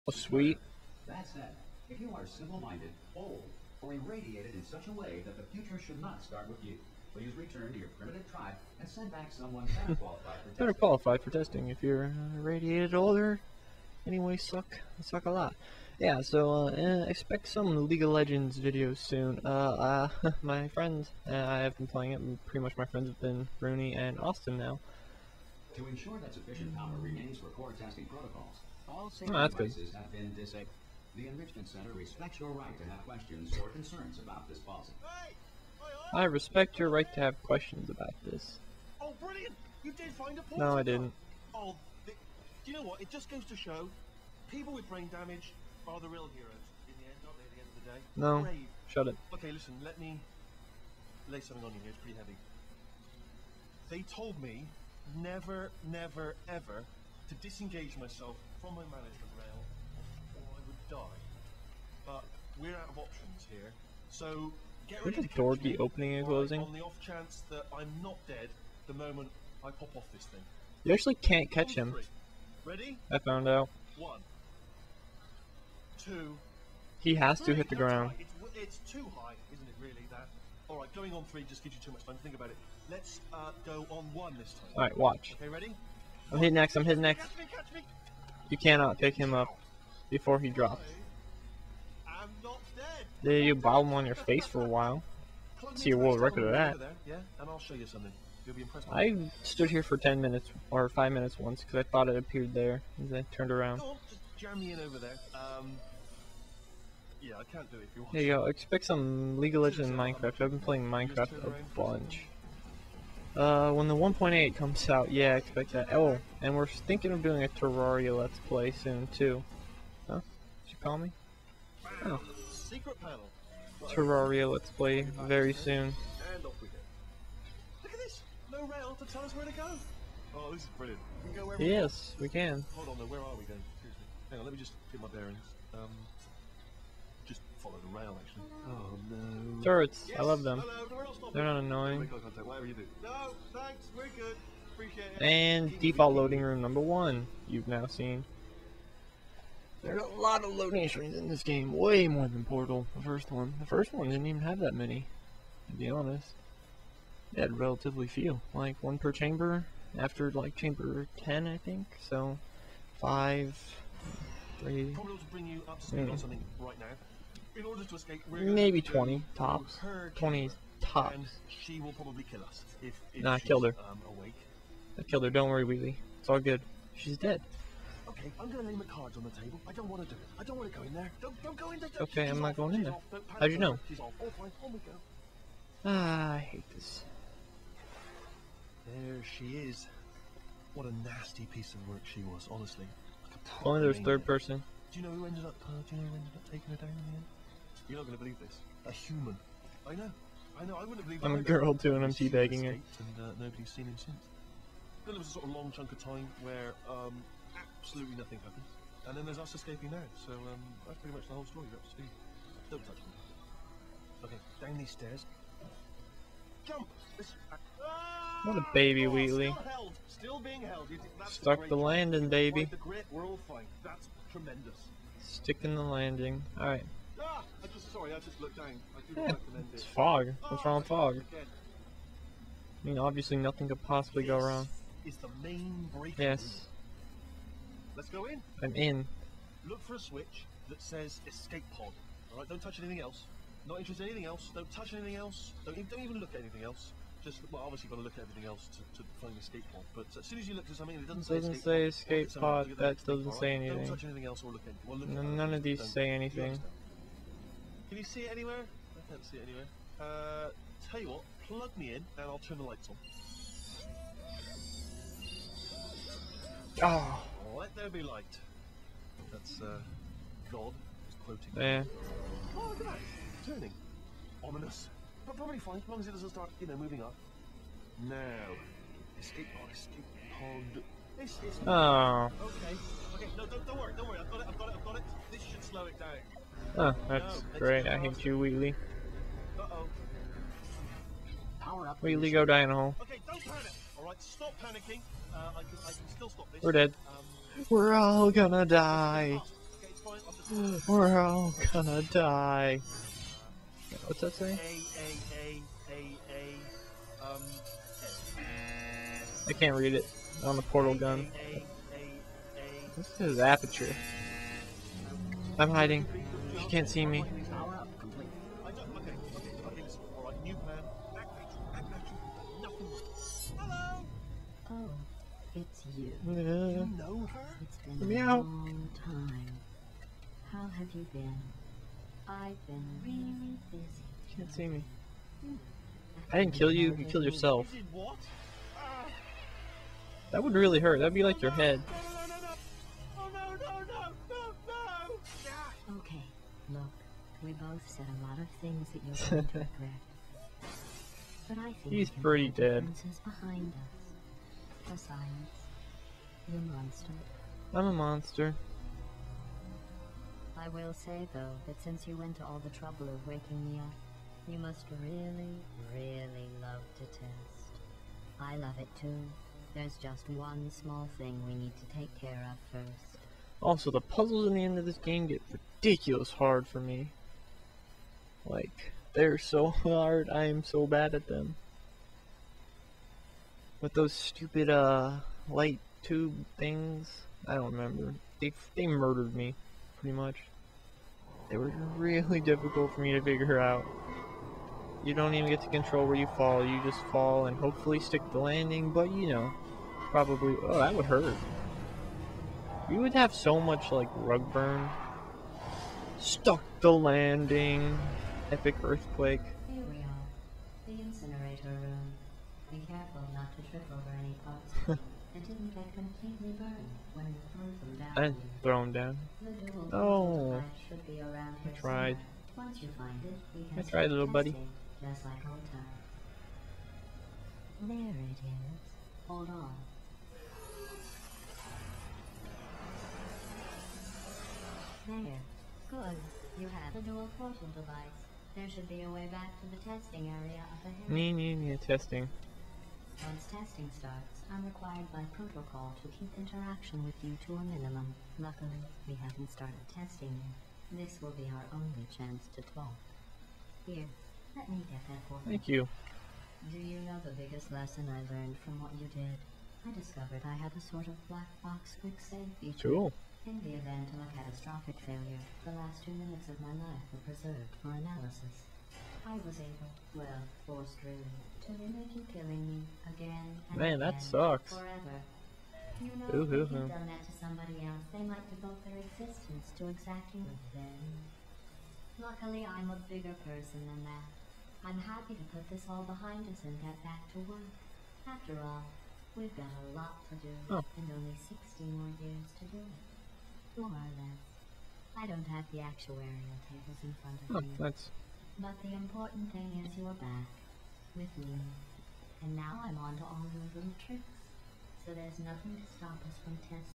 Oh, sweet. That said, if you are simple-minded, old, or irradiated in such a way that the future should not start with you, please return to your primitive tribe and send back someone better qualified for testing. Better qualified for testing. If you're irradiated older, anyway, suck a lot. Yeah, so expect some League of Legends videos soon. My friends, I have been playing it. Pretty much my friends have been Rooney and Austin now. To ensure that sufficient power remains for core testing protocols, all safety that's good. devices have been disabled. The Enrichment Center respects your right to have questions or concerns about this policy. I respect your right to have questions about this. Oh, brilliant! You did find a portal. No, I didn't. Oh, do you know what? It just goes to show, people with brain damage are the real heroes in the end, aren't they? At the end of the day. No, Brave. shut it. Okay, listen. Let me lay something on you here. It's pretty heavy. They told me never, never, ever to disengage myself from my management rail, or I would die. But we're out of options here, so get ready Should to the door catch be me, opening and all right, closing? on the off chance that I'm not dead the moment I pop off this thing. You actually can't catch him. Three. Ready? I found out. 1, 2. He has to 3. hit the That's ground. right. It's too high, isn't it? Really? That. All right, going on 3 just gives you too much time to think about it. Let's go on 1 this time. Alright, watch. Okay, ready? I'm hitting X, I'm hitting X. Catch me! Catch me! You cannot pick him up before he drops. I'm not dead. Did you bob him on your face for a while? Plug me See a into world that record of tunnel that. over there, yeah, and I'll show you something. You'll be impressed. I stood here for 10 minutes or 5 minutes once because I thought it appeared there and then turned around. Go on, just jam me in over there. Yeah, I can't do it if you want. There you go. Expect some League of Legends and Minecraft. I've been playing Minecraft a bunch. When the 1.8 comes out, yeah, expect that. Oh, and we're thinking of doing a Terraria Let's Play soon too. Huh? Did you call me? Oh, Secret panel. Right. Terraria Let's Play very soon. And off we go. Look at this. No rail to tell us where to go. Oh, this is brilliant. We can go wherever we want. Yes, we can. Hold on, though. Where are we going? Seriously. Hang on. Let me just get my bearings. Just follow the rail, actually. Oh no. Turrets, Yes. I love them. Hello. No, we're not stopping. They're not annoying. Make eye contact. Whatever you do. No, thanks. We're good. Appreciate it. And default loading room number 1, you've now seen. There's a lot of loading screens in this game, way more than Portal, the first one. The first one didn't even have that many, to be honest. It had relatively few, like 1 per chamber, after like chamber 10 I think, so 5, 3, Probably ought to bring you up to speed on something right now. In order to escape, we're maybe going to 20 go tops, to her 20 chamber, tops. And she will probably kill us if Nah, I she's, killed her. Awake. I killed her, don't worry Wheatley, it's all good. She's dead. Okay, I'm gonna lay my cards on the table. I don't want to do it. I don't want to go in there. Don't go in there. Okay, She's I'm not off. going in She's there. off. Don't panic. How'd you know? She's off. All fine. On we go. Ah, I hate this. There she is. What a nasty piece of work she was, honestly. Like a Only there's proper third person. Do you know who ended up? Taking her down in the end? You're not gonna believe this. A human. I know. I wouldn't believe. I'm a either. girl too, and I'm She teabagging her. escaped, and nobody's seen him since. Then there was a sort of long chunk of time where absolutely nothing happened, and then there's us escaping now. So that's pretty much the whole story. You're up to speed. Don't touch me. Okay, down these stairs. Jump. What a baby, Oh, Wheatley. Still held. Still being held. That's Stuck great the job. landing, baby. Right, the grit, we're all fine. That's tremendous. Sticking the landing. Alright. Ah, I just looked down. I do Yeah, recommend it's it. fog. What's wrong with fog? Again. I mean, obviously nothing could possibly go wrong. This is the main breaking Yes, room. Let's go in. I'm in. Look for a switch that says escape pod. Alright, don't touch anything else. Not interested in anything else. Don't touch anything else. Don't even look at anything else. Just, well, obviously you've got to look at everything else to find the escape pod. But as soon as you look at something that doesn't say escape escape pod, pod, look at that escape doesn't pod, say alright? anything. Don't touch anything else or look at anything. Well, look at None of these Don't. say You anything. understand? Can you see it anywhere? I can't see it anywhere. Tell you what, plug me in and I'll turn the lights on. Oh, Let there be light. That's God is quoting. yeah. Oh, look at that. Turning. Ominous. But probably fine, as long as it doesn't start, moving up. Now. Escape pod, escape pod. It's Oh. Okay, no, don't worry, I've got it. This should slow it down. Oh, that's great. I hate you, Wheatley. Uh-oh. Power up. Wheatley, go die in a hole. Okay, don't panic. Alright, stop panicking. I can still stop this. We're dead. We're all gonna die. Okay, it's We're all gonna die. What's that say? I can't read it on the portal gun. This is aperture. I'm hiding. You can't see me. Power up complete. Okay, listen, alright, new plan. Act natural. Nothing. Hello? Oh, it's you. You know her? It's been Meow. a long time. How have you been? I've been really busy. You can't see me. I didn't kill you. You killed yourself. You did what? That would really hurt. That'd be like your head. No. Oh, no. Okay, look, we both said a lot of things that you're going to regret. But I think He's we can pretty put the dead. differences behind us. Besides, you monster. I'm a monster. I will say, though, that since you went to all the trouble of waking me up, you must really, really love to test. I love it too. There's just one small thing we need to take care of first. Also, the puzzles in the end of this game get ridiculous hard for me. Like, they're so hard. I am so bad at them. With those stupid, light tube things. I don't remember. They murdered me, pretty much. They were really difficult for me to figure out. You don't even get to control where you fall. You just fall and hopefully stick the landing, but you know, probably. Oh, that would hurt. You would have so much like rug burn. Stuck the landing. Epic earthquake. Here we are, the incinerator room. Be careful not to trip over any parts that didn't get completely burned when we threw them down. I didn't throw him down. The dual Oh. portal device should be around here tried. somewhere. Once you find it, we can I tried, little start buddy. testing, just like old times. There it is. Hold on. There. Good. You have the dual portal device. There should be a way back to the testing area up ahead. Testing. Once testing starts, I'm required by protocol to keep interaction with you to a minimum. Luckily, we haven't started testing yet. This will be our only chance to talk. Here, let me get that for you. Thank you. Do you know the biggest lesson I learned from what you did? I discovered I had a sort of black box quick save feature. Cool. In the event of a catastrophic failure, the last 2 minutes of my life were preserved for analysis. I was able, well, forced really, to mimic you killing me again and Man, that again, sucks. forever. You know, Ooh, if ooh, you'd ooh. done that to somebody else, they might devote their existence to exacting revenge. Luckily, I'm a bigger person than that. I'm happy to put this all behind us and get back to work. After all, we've got a lot to do, Oh. and only 60 more years to do it. More or less. I don't have the actuarial tables in front of Oh, me. that's But the important thing is you're back with me. And now I'm on to all your little tricks. So there's nothing to stop us from testing.